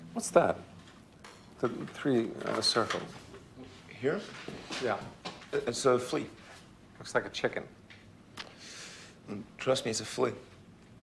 What's that? The three circles. Here? Yeah. It's a flea. Looks like a chicken. Trust me, it's a flea.